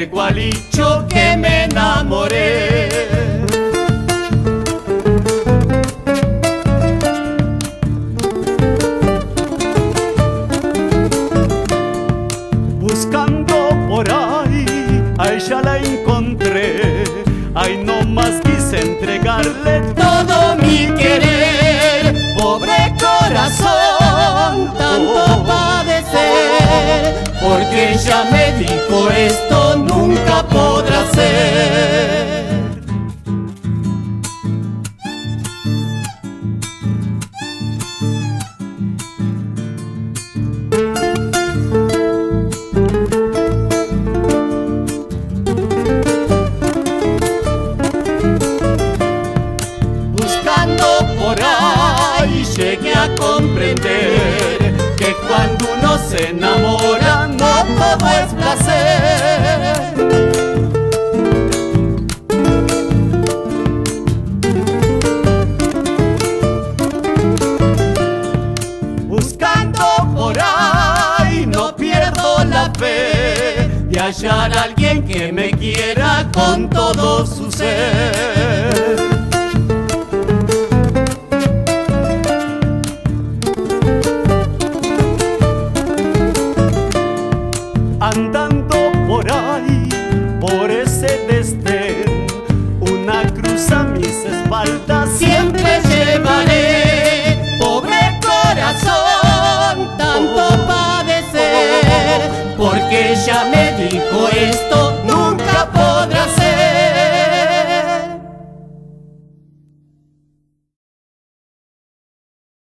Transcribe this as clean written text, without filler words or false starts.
de Gualicho que me enamoré. Buscando por ahí, a ella la encontré. Ay, no más quise entregarle todo mi querer. Pobre corazón, tanto padecer, porque ella me dijo esto nunca podrá ser. Por ahí llegué a comprender que cuando uno se enamora no todo es placer. Buscando por ahí no pierdo la fe de hallar a alguien que me quiera con todo su ser. Andando por ahí, por ese desdén, una cruz a mis espaldas siempre llevaré. Pobre corazón, tanto padecer, porque ella me dijo esto nunca podrá ser.